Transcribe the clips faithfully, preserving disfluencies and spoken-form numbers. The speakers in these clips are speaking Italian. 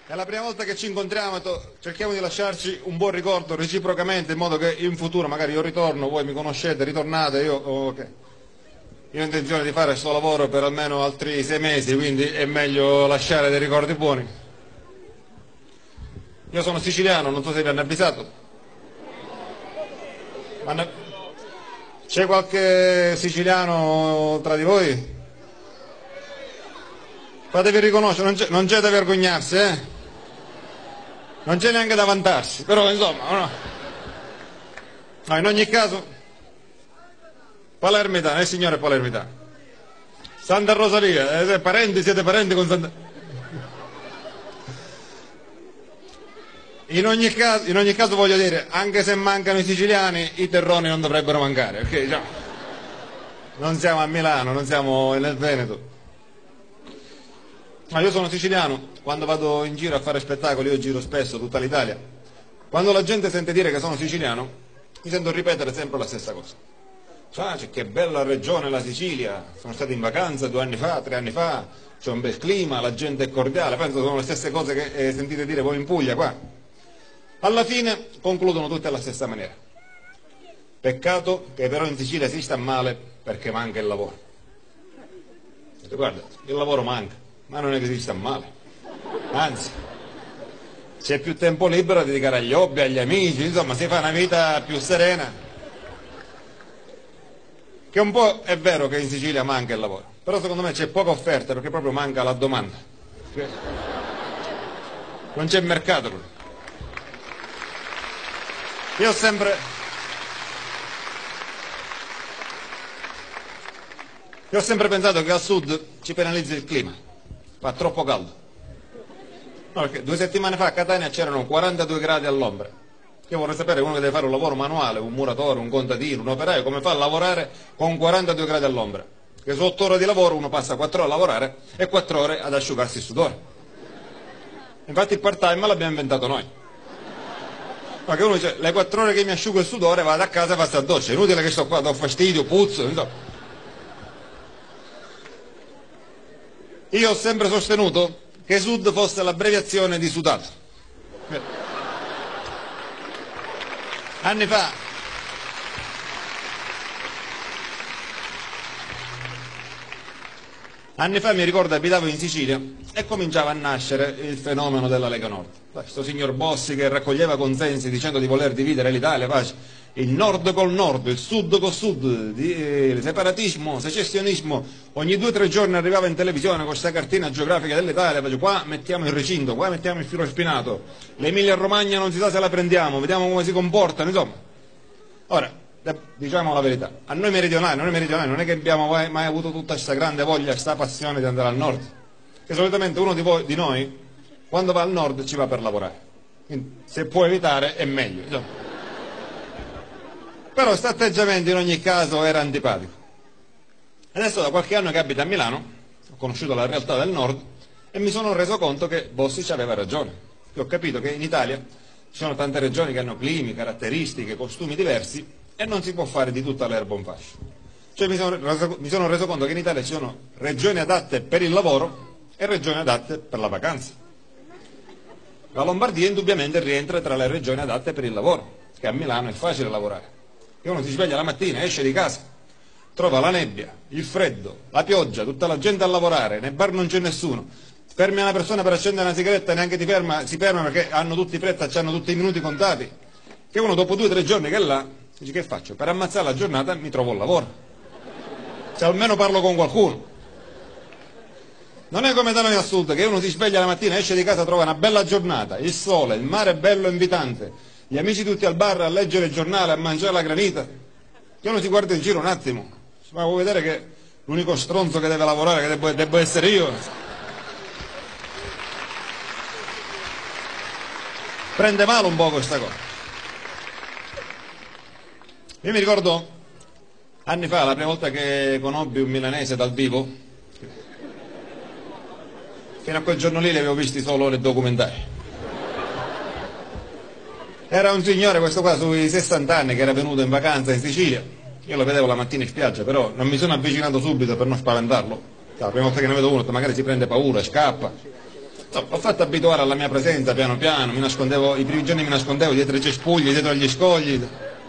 È la prima volta che ci incontriamo, cerchiamo di lasciarci un buon ricordo reciprocamente, in modo che in futuro magari io ritorno, voi mi conoscete, ritornate, io, oh, okay. Io ho intenzione di fare questo lavoro per almeno altri sei mesi, quindi è meglio lasciare dei ricordi buoni. Io sono siciliano, non so se vi hanno avvisato. Ne... C'è qualche siciliano tra di voi? Fatevi riconoscere, non c'è da vergognarsi, eh? Non c'è neanche da vantarsi, però insomma, no. No, in ogni caso, palermitano, il signore palermitano. Santa Rosalia, eh, parenti, siete parenti con Santa... In ogni caso, in ogni caso voglio dire, anche se mancano i siciliani, i terroni non dovrebbero mancare, perché diciamo, non siamo a Milano, non siamo nel Veneto. Ma io sono siciliano, quando vado in giro a fare spettacoli, io giro spesso tutta l'Italia, quando la gente sente dire che sono siciliano, mi sento ripetere sempre la stessa cosa. Ah, che bella regione la Sicilia, sono stato in vacanza due anni fa, tre anni fa, c'è un bel clima, la gente è cordiale, penso sono le stesse cose che eh, sentite dire voi in Puglia qua. Alla fine concludono tutte alla stessa maniera. Peccato che però in Sicilia si sta male perché manca il lavoro. Guarda, il lavoro manca. Ma non è che si sta male, anzi, c'è più tempo libero da dedicare agli hobby, agli amici, insomma si fa una vita più serena. Che un po' è vero che in Sicilia manca il lavoro, però secondo me c'è poca offerta perché proprio manca la domanda. Non c'è mercato. Io ho sempre... Io ho sempre pensato che al sud ci penalizzi il clima. Fa troppo caldo. No, perché due settimane fa a Catania c'erano quarantadue gradi all'ombra. Io vorrei sapere, uno che deve fare un lavoro manuale, un muratore, un contadino, un operaio, come fa a lavorare con quarantadue gradi all'ombra? Che su otto ore di lavoro uno passa quattro ore a lavorare e quattro ore ad asciugarsi il sudore. Infatti il part-time l'abbiamo inventato noi. Ma che uno dice, le quattro ore che mi asciugo il sudore vado a casa e faccio a doccia, è inutile che sto qua, do fastidio, puzzo, insomma. Io ho sempre sostenuto che Sud fosse l'abbreviazione di sudato. Anni fa, anni fa mi ricordo abitavo in Sicilia e cominciava a nascere il fenomeno della Lega Nord. Questo signor Bossi che raccoglieva consensi dicendo di voler dividere l'Italia, il nord col nord, il sud col sud, di, eh, separatismo, secessionismo, ogni due o tre giorni arrivava in televisione con questa cartina geografica dell'Italia, qua mettiamo il recinto, qua mettiamo il filo spinato, l'Emilia Romagna non si sa se la prendiamo, vediamo come si comportano, insomma. Ora, diciamo la verità, a noi meridionali, noi meridionali non è che abbiamo mai, mai avuto tutta questa grande voglia, questa passione di andare al nord, che solitamente uno di, voi, di noi, quando va al nord ci va per lavorare, quindi se può evitare è meglio, insomma. Però questo atteggiamento in ogni caso era antipatico. Adesso da qualche anno che abito a Milano, ho conosciuto la realtà del nord e mi sono reso conto che Bossi ci aveva ragione. Io ho capito che in Italia ci sono tante regioni che hanno climi, caratteristiche, costumi diversi e non si può fare di tutta l'erba un fascio. Cioè mi sono, reso, mi sono reso conto che in Italia ci sono regioni adatte per il lavoro e regioni adatte per la vacanza. La Lombardia indubbiamente rientra tra le regioni adatte per il lavoro, che a Milano è facile lavorare. Che uno si sveglia la mattina, esce di casa, trova la nebbia, il freddo, la pioggia, tutta la gente a lavorare, nei bar non c'è nessuno, fermi una persona per accendere una sigaretta, neanche ti ferma, si ferma perché hanno tutti fretta, hanno tutti i minuti contati, che uno dopo due o tre giorni che è là, dice che faccio? Per ammazzare la giornata mi trovo il lavoro, se almeno parlo con qualcuno. Non è come da noi al sud, che uno si sveglia la mattina, esce di casa, trova una bella giornata, il sole, il mare è bello e invitante, gli amici tutti al bar a leggere il giornale, a mangiare la granita, che uno si guarda in giro un attimo, ma vuoi vedere che l'unico stronzo che deve lavorare, che devo, devo essere io? Prende male un po' questa cosa. Io mi ricordo anni fa, la prima volta che conobbi un milanese dal vivo, fino a quel giorno lì li avevo visti solo nei documentari. Era un signore, questo qua, sui sessanta anni, che era venuto in vacanza in Sicilia. Io lo vedevo la mattina in spiaggia, però non mi sono avvicinato subito per non spaventarlo. La prima volta che ne vedo uno, magari si prende paura, scappa. Insomma, l'ho fatto abituare alla mia presenza piano piano, mi nascondevo, i primi giorni mi nascondevo dietro i cespugli, dietro agli scogli.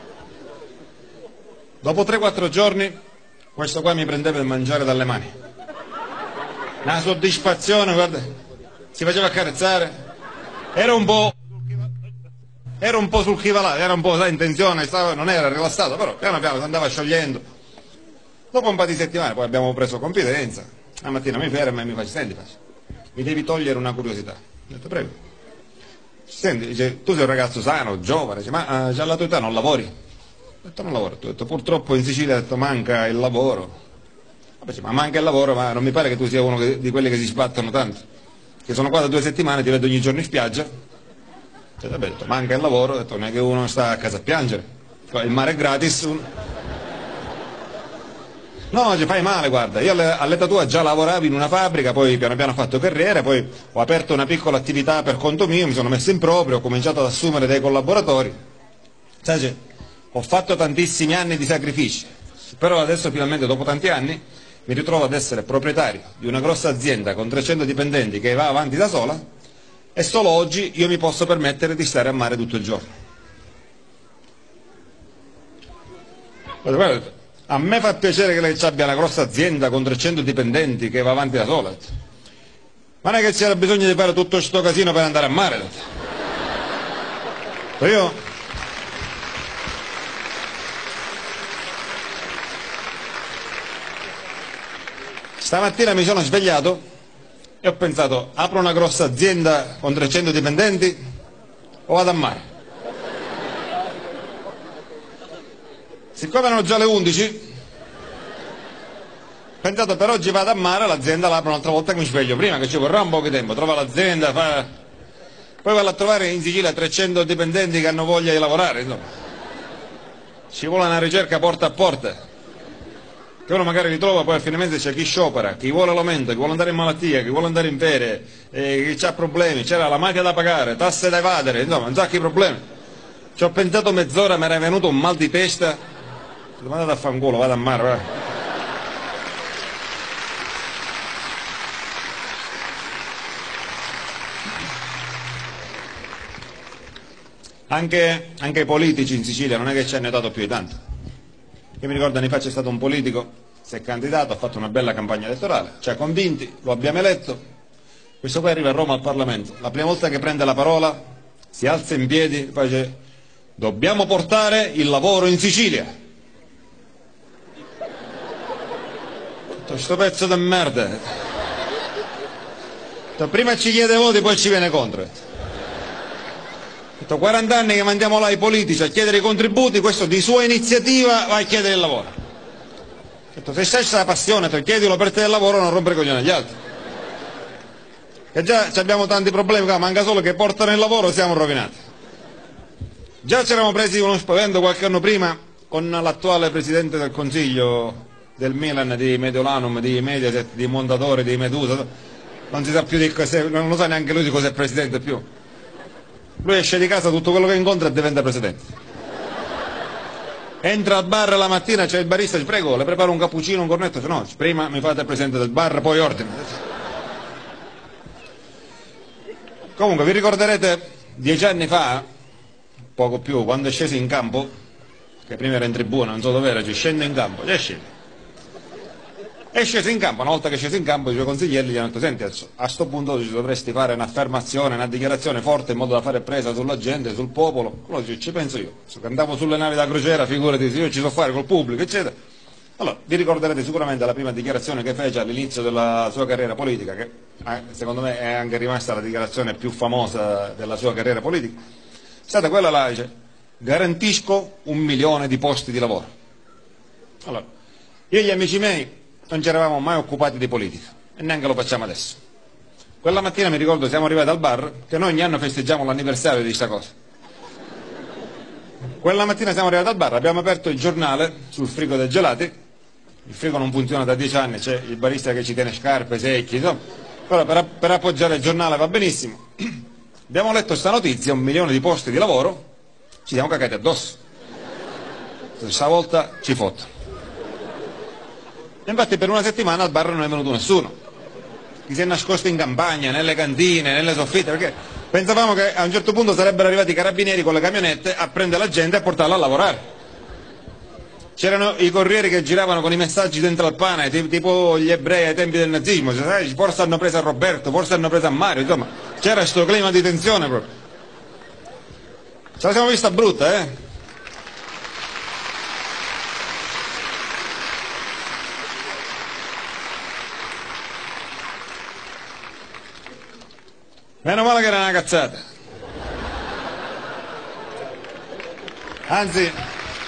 Dopo tre quattro giorni questo qua mi prendeva il mangiare dalle mani. Una soddisfazione, guarda, si faceva accarezzare. Era un po', era un po' sul chi va là, era un po' sai, in tensione, stava, non era rilassato, però piano piano si andava sciogliendo. Dopo un paio di settimane poi abbiamo preso confidenza. La mattina mi ferma e mi face, senti, face, mi devi togliere una curiosità. Ho detto, prego. Senti, dice, tu sei un ragazzo sano, giovane, dice, ma uh, già alla tua età non lavori? Ho detto, non lavoro. Ho detto, purtroppo in Sicilia ho detto, manca il lavoro. Dice, ma manca il lavoro, ma non mi pare che tu sia uno che, di quelli che si sbattono tanto. Che sono qua da due settimane, ti vedo ogni giorno in spiaggia. Ho detto, vabbè, ho detto, manca il lavoro, ho detto, non è che uno sta a casa a piangere. Il mare è gratis. Un... No, ci fai male, guarda, io all'età tua già lavoravo in una fabbrica, poi piano piano ho fatto carriera, poi ho aperto una piccola attività per conto mio, mi sono messo in proprio, ho cominciato ad assumere dei collaboratori. Sai, ho fatto tantissimi anni di sacrifici, però adesso finalmente dopo tanti anni mi ritrovo ad essere proprietario di una grossa azienda con trecento dipendenti che va avanti da sola e solo oggi io mi posso permettere di stare a mare tutto il giorno. Guarda, guarda, a me fa piacere che lei abbia una grossa azienda con trecento dipendenti che va avanti da sola. Ma non è che c'era bisogno di fare tutto questo casino per andare a mare. Io stamattina mi sono svegliato e ho pensato, apro una grossa azienda con trecento dipendenti o vado a mare? Siccome erano già le undici, ho pensato per oggi vado a mare, l'azienda l'apro un'altra volta che mi sveglio prima, che ci vorrà un po' di tempo, trova l'azienda, fa... poi vado a trovare in Sicilia trecento dipendenti che hanno voglia di lavorare, insomma. Ci vuole una ricerca porta a porta, che uno magari ritrova, poi a fine mese c'è chi sciopera, chi vuole l'aumento, chi vuole andare in malattia, chi vuole andare in ferie, eh, chi ha problemi, c'era la mafia da pagare, tasse da evadere, insomma, un sacco di problemi. Ci ho pensato mezz'ora, mi era venuto un mal di testa. Ma andate a fanculo, vado a mare, vai. Anche, anche i politici in Sicilia non è che ci hanno dato più di tanto. Io mi ricordo anni fa c'è stato un politico, si è candidato, ha fatto una bella campagna elettorale, ci ha convinti, lo abbiamo eletto, questo poi arriva a Roma al Parlamento, la prima volta che prende la parola si alza in piedi e dice dobbiamo portare il lavoro in Sicilia. Questo pezzo di merda, prima ci chiede voti poi ci viene contro. quaranta anni che mandiamo là i politici a chiedere i contributi, questo di sua iniziativa va a chiedere il lavoro. Se c'è la passione, chiedilo per te il lavoro, non rompere i coglioni agli altri. Che già abbiamo tanti problemi, manca solo che portano il lavoro, siamo rovinati. Già ci eravamo presi uno spavento qualche anno prima con l'attuale Presidente del Consiglio del Milan, di Mediolanum, di Mediaset, di Mondadori, di Medusa, non si sa più di cos'è, non lo sa neanche lui di cos'è presidente più. Lui esce di casa, tutto quello che incontra e diventa presidente. Entra al bar la mattina, c'è il barista, dice prego, le preparo un cappuccino, un cornetto, dice no, prima mi fate il presidente del bar, poi ordine. Comunque vi ricorderete dieci anni fa, poco più, quando è sceso in campo, che prima era in tribuna, non so dove era, ci scende in campo, è sceso. È sceso in campo, una volta che è sceso in campo i suoi consiglieri gli hanno detto senti, a questo punto ci dovresti fare un'affermazione, una dichiarazione forte in modo da fare presa sulla gente, sul popolo. Allora dice, ci penso io, se andavo sulle navi da crociera, figurati se io ci so fare col pubblico, eccetera. Allora, vi ricorderete sicuramente la prima dichiarazione che fece all'inizio della sua carriera politica, che secondo me è anche rimasta la dichiarazione più famosa della sua carriera politica, è stata quella là, dice, garantisco un milione di posti di lavoro. Allora, io e gli amici miei non ci eravamo mai occupati di politica e neanche lo facciamo adesso. Quella mattina mi ricordo siamo arrivati al bar, che noi ogni anno festeggiamo l'anniversario di questa cosa. Quella mattina siamo arrivati al bar, abbiamo aperto il giornale sul frigo dei gelati, il frigo non funziona da dieci anni, c'è il barista che ci tiene scarpe, secchi, insomma, però per, per appoggiare il giornale va benissimo. Abbiamo letto questa notizia, un milione di posti di lavoro, ci siamo cagati addosso. Stavolta ci foto. Infatti per una settimana al bar non è venuto nessuno. chi si è nascosto in campagna, nelle cantine, nelle soffitte, perché pensavamo che a un certo punto sarebbero arrivati i carabinieri con le camionette a prendere la gente e a portarla a lavorare. C'erano i corrieri che giravano con i messaggi dentro al pane, tipo gli ebrei ai tempi del nazismo, cioè, sai, forse hanno preso a Roberto, forse hanno preso a Mario, insomma, c'era questo clima di tensione proprio. Ce la siamo vista brutta, eh? Meno male che era una cazzata. Anzi,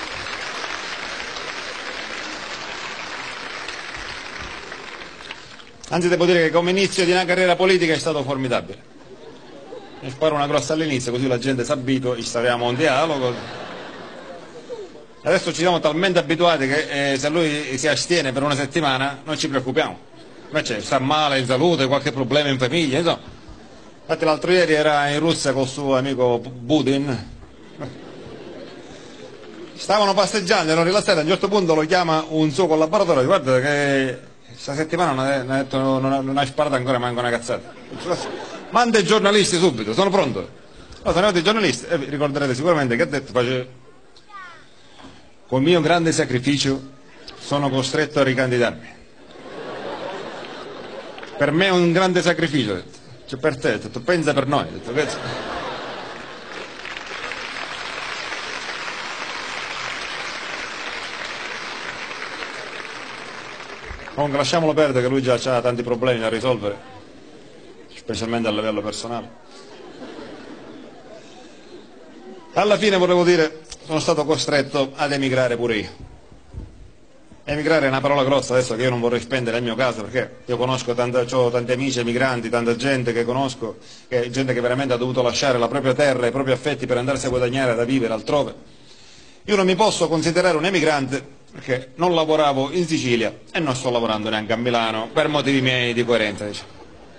anzi devo dire che come inizio di una carriera politica è stato formidabile. Mi sparo una grossa all'inizio, così la gente si abitua, instauriamo un dialogo. Adesso ci siamo talmente abituati che eh, se lui si astiene per una settimana non ci preoccupiamo. Invece sta male in salute, qualche problema in famiglia, insomma. Infatti l'altro ieri era in Russia col suo amico Putin, stavano passeggiando, erano rilassati, a un certo punto lo chiama un suo collaboratore, guarda che questa settimana non, è, non, è detto, non, non hai sparato ancora manco una cazzata. Manda i giornalisti subito, sono pronto. Allora, sono arrivati i giornalisti e vi ricorderete sicuramente che ha detto, face, con mio grande sacrificio sono costretto a ricandidarmi. Per me è un grande sacrificio, ho detto. Cioè per te, ho detto, pensa per noi, ho detto, che... Comunque lasciamolo perdere, che lui già ha tanti problemi da risolvere, specialmente a livello personale. Alla fine volevo dire, sono stato costretto ad emigrare pure io. Emigrare è una parola grossa adesso che io non vorrei spendere nel mio caso, perché io conosco tanta, ho tanti amici emigranti, tanta gente che conosco, che, gente che veramente ha dovuto lasciare la propria terra, i propri affetti per andarsi a guadagnare da vivere altrove. Io non mi posso considerare un emigrante perché non lavoravo in Sicilia e non sto lavorando neanche a Milano per motivi miei di coerenza, diciamo.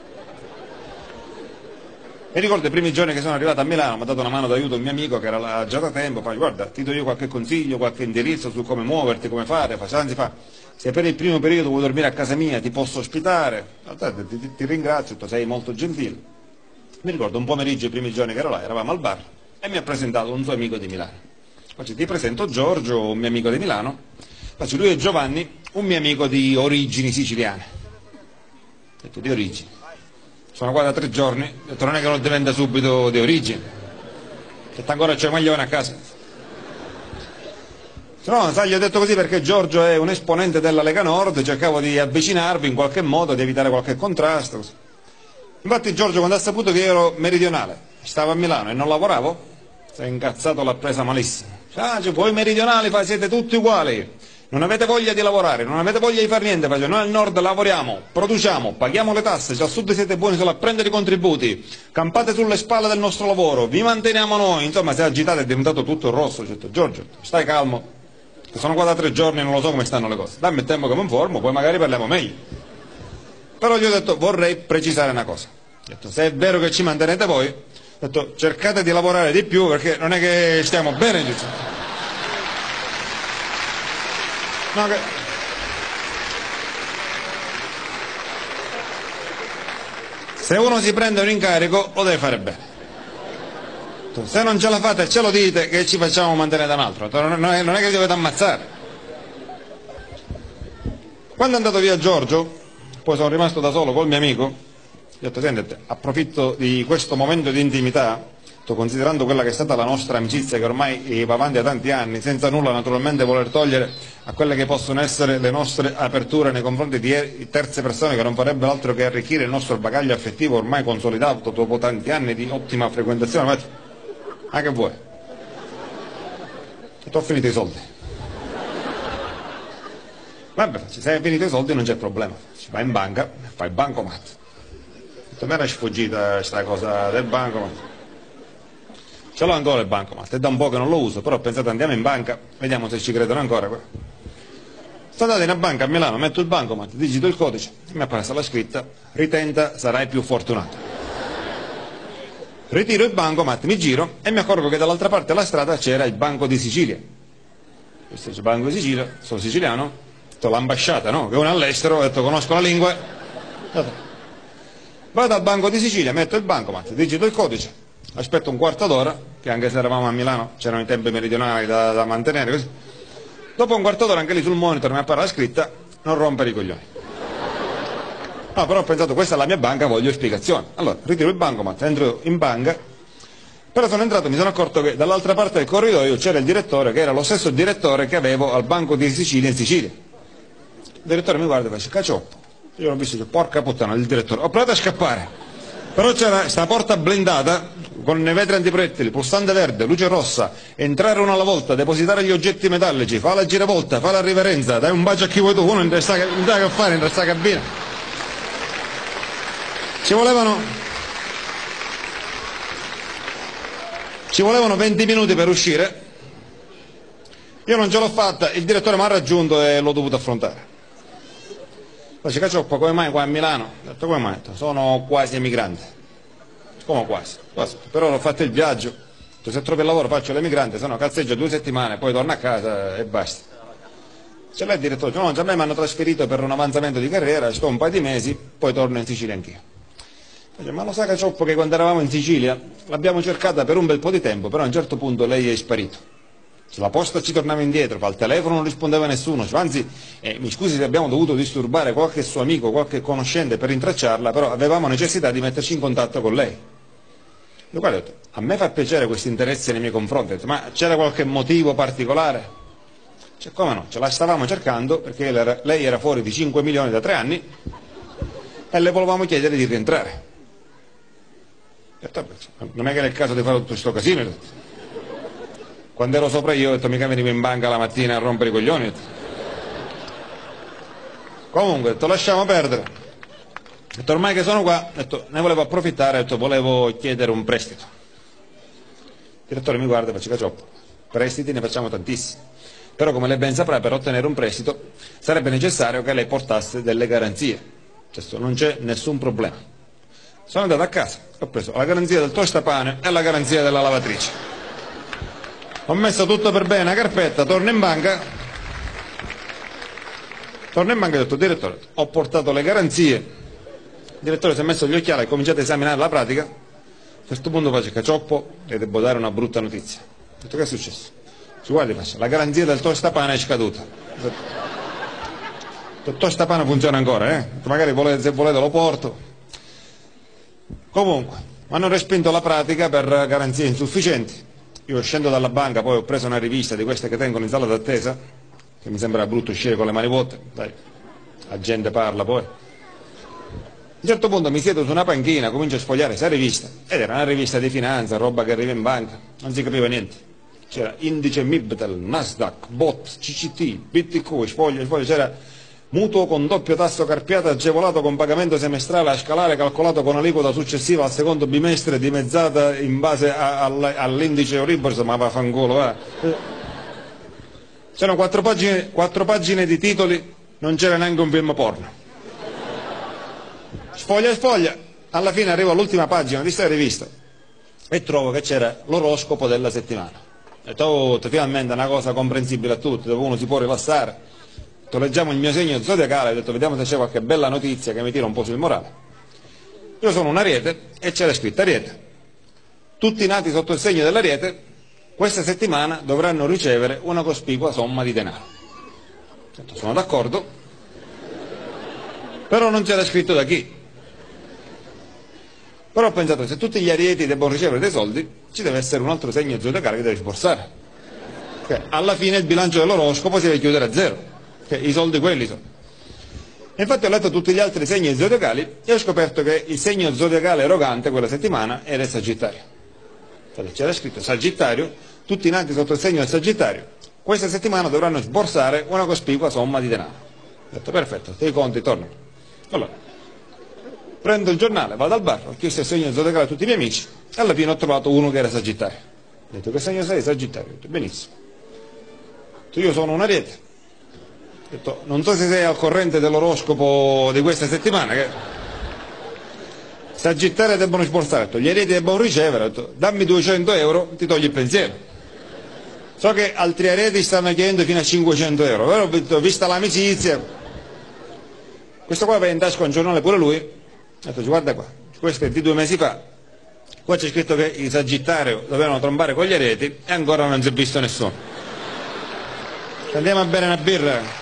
Mi ricordo i primi giorni che sono arrivato a Milano, mi ha dato una mano d'aiuto un mio amico che era là già da tempo, poi guarda, ti do io qualche consiglio, qualche indirizzo su come muoverti, come fare, anzi fa, se per il primo periodo vuoi dormire a casa mia ti posso ospitare, ti, ti, ti ringrazio, tu sei molto gentile. Mi ricordo un pomeriggio, i primi giorni che ero là, eravamo al bar e mi ha presentato un suo amico di Milano. Poi ti presento Giorgio, un mio amico di Milano, poi lui è Giovanni, un mio amico di origini siciliane. Ho detto di origini. Sono qua da tre giorni, ho detto non è che non diventa subito di origine, ho detto ancora c'è un maglione a casa. No, sai, gli ho detto così perché Giorgio è un esponente della Lega Nord, cercavo di avvicinarvi in qualche modo, di evitare qualche contrasto. Così. Infatti Giorgio quando ha saputo che io ero meridionale, stavo a Milano e non lavoravo, si è incazzato, l'ha presa malissimo. Ah, cioè, voi meridionali siete tutti uguali. Non avete voglia di lavorare, non avete voglia di fare niente, noi al nord lavoriamo, produciamo, paghiamo le tasse, cioè al sud siete buoni solo a prendere i contributi, campate sulle spalle del nostro lavoro, vi manteniamo noi, insomma si è agitato, è diventato tutto rosso, ho detto Giorgio, stai calmo, sono qua da tre giorni e non lo so come stanno le cose, dammi il tempo che mi informo, poi magari parliamo meglio. Però gli ho detto vorrei precisare una cosa, ho detto, se è vero che ci mantenete voi, ho detto cercate di lavorare di più perché non è che stiamo bene, giusto? No, che... Se uno si prende un incarico lo deve fare bene. Se non ce la fate ce lo dite che ci facciamo mantenere da un altro, non è, non è che dovete ammazzare. Quando è andato via Giorgio, poi sono rimasto da solo col mio amico, gli ho detto sentite, approfitto di questo momento di intimità, considerando quella che è stata la nostra amicizia che ormai va avanti da tanti anni, senza nulla naturalmente voler togliere a quelle che possono essere le nostre aperture nei confronti di terze persone che non farebbero altro che arricchire il nostro bagaglio affettivo ormai consolidato dopo tanti anni di ottima frequentazione, ma anche vuoi? Ti ho finito i soldi. Vabbè, se hai finito i soldi non c'è problema, ci vai in banca, fai il bancomat. A me era sfuggita questa cosa del bancomat. Ce l'ho ancora il bancomat, è da un po' che non lo uso, però ho pensato andiamo in banca, vediamo se ci credono ancora. Sono andato in una banca a Milano, metto il bancomat, digito il codice, mi è apparsa la scritta, ritenta, sarai più fortunato. Ritiro il bancomat, mi giro e mi accorgo che dall'altra parte della strada c'era il Banco di Sicilia. Questo è il Banco di Sicilia, sono siciliano, ho detto l'ambasciata, no? Che uno all'estero, ho detto conosco la lingua. Vado al Banco di Sicilia, metto il bancomat, digito il codice, aspetto un quarto d'ora, che anche se eravamo a Milano c'erano i tempi meridionali da, da mantenere così. Dopo un quarto d'ora anche lì sul monitor mi appare la scritta: non rompere i coglioni. No, però ho pensato, questa è la mia banca, voglio spiegazioni. Allora, ritiro il bancomat, entro in banca, però sono entrato e mi sono accorto che dall'altra parte del corridoio c'era il direttore, che era lo stesso direttore che avevo al Banco di Sicilia in Sicilia. Il direttore mi guarda e fa: cacioppo. Io l'ho visto, porca puttana, il direttore. Ho provato a scappare, però c'era sta porta blindata con i vetri antiproiettili, pulsante verde, luce rossa, entrare uno alla volta, depositare gli oggetti metallici, fa la giravolta, fa la riverenza, dai un bacio a chi vuoi tu, uno non sa che fare in questa cabina. Ci volevano ci volevano venti minuti per uscire, io non ce l'ho fatta, il direttore mi ha raggiunto e l'ho dovuto affrontare. Dice: cacioppo, come mai qua a Milano? Ho detto: come mai? Sono quasi emigrante. Come quasi? quasi. Però ho fatto il viaggio, ho detto, se trovo il lavoro faccio l'emigrante, se no cazzeggio due settimane, poi torno a casa e basta. C'è lei il direttore: no, già a me mi hanno trasferito per un avanzamento di carriera, sto un paio di mesi, poi torno in Sicilia anch'io. Dice: ma lo sa cacioppo che quando eravamo in Sicilia l'abbiamo cercata per un bel po' di tempo, però a un certo punto lei è sparito. La posta ci tornava indietro, al telefono non rispondeva nessuno, anzi, eh, mi scusi se abbiamo dovuto disturbare qualche suo amico, qualche conoscente per rintracciarla, però avevamo necessità di metterci in contatto con lei. Io guarda, ho detto, a me fa piacere questo interesse nei miei confronti, ho detto, ma c'era qualche motivo particolare? Cioè, come no, ce la stavamo cercando perché lei era, lei era fuori di cinque milioni da tre anni e le volevamo chiedere di rientrare. Ho detto, non è che era il caso di fare tutto questo casino, ho detto. Quando ero sopra io ho detto: mica venivo in banca la mattina a rompere i coglioni. Ho detto. Comunque ho detto: lasciamo perdere. Ho detto: ormai che sono qua, ho detto, ne volevo approfittare, ho detto, volevo chiedere un prestito. Il direttore mi guarda e faccio: cacioppo, prestiti ne facciamo tantissimi, però come lei ben saprà, per ottenere un prestito sarebbe necessario che lei portasse delle garanzie. Questo non c'è nessun problema. Sono andato a casa, ho preso la garanzia del tostapane e la garanzia della lavatrice. Ho messo tutto per bene, una carpetta, torno in banca, torno in banca e ho detto: direttore, ho portato le garanzie. Il direttore si è messo gli occhiali e ha cominciato a esaminare la pratica. A un certo punto faccio: cacioppo, le devo dare una brutta notizia. Ho detto: che è successo? Ci guardi, faccio: la garanzia del tostapane è scaduta. Ho detto: il tostapane funziona ancora, eh? Magari volete, se volete lo porto. Comunque, mi hanno respinto la pratica per garanzie insufficienti. Io scendo dalla banca, poi ho preso una rivista di queste che tengono in sala d'attesa, che mi sembra brutto uscire con le mani vuote, dai, la gente parla poi. A un certo punto mi siedo su una panchina, comincio a sfogliare questa rivista, ed era una rivista di finanza, roba che arriva in banca, non si capiva niente. C'era indice Mibtel, Nasdaq, B O T, C C T, B T Q, sfoglio, sfoglio, c'era mutuo con doppio tasso carpiato agevolato con pagamento semestrale a scalare calcolato con aliquota successiva al secondo bimestre dimezzata in base all'indice Euribor, ma vaffanculo, va. C'erano quattro pagine, quattro pagine di titoli, non c'era neanche un film porno. Sfoglia e sfoglia, alla fine arrivo all'ultima pagina di questa rivista e trovo che c'era l'oroscopo della settimana. Ho detto: oh, finalmente è una cosa comprensibile a tutti, dove uno si può rilassare. Leggiamo il mio segno zodiacale, ho detto: vediamo se c'è qualche bella notizia che mi tira un po' sul morale. Io sono un Ariete e c'era scritto: Ariete, tutti nati sotto il segno dell'Ariete questa settimana dovranno ricevere una cospicua somma di denaro. Ho detto: sono d'accordo, però non c'era scritto da chi. Però ho pensato: se tutti gli Arieti debbono ricevere dei soldi, ci deve essere un altro segno zodiacale che deve sborsare. Perché alla fine il bilancio dell'oroscopo si deve chiudere a zero. I soldi quelli sono. E infatti ho letto tutti gli altri segni zodiacali e ho scoperto che il segno zodiacale erogante quella settimana era il Sagittario. C'era scritto: Sagittario, tutti nati sotto il segno del Sagittario questa settimana dovranno sborsare una cospicua somma di denaro. Ho detto: perfetto, i conti tornano. Allora, prendo il giornale, vado al bar, ho chiesto il segno zodiacale a tutti i miei amici e alla fine ho trovato uno che era Sagittario. Ho detto: che segno sei? Sagittario. Ho detto: benissimo. Ho detto: io sono un Ariete. Ho detto: non so se sei al corrente dell'oroscopo di questa settimana, che Sagittario debbono sborsare. Ho detto: gli Arieti debbono ricevere. Ho detto: dammi duecento euro, ti togli il pensiero. So che altri Arieti stanno chiedendo fino a cinquecento euro, però ho detto, vista l'amicizia, questo qua va in tasca un giornale pure lui, Ha detto, guarda qua, questo è di due mesi fa, qua c'è scritto che i Sagittario dovevano trombare con gli ereti e ancora non si è visto nessuno. Andiamo a bere una birra.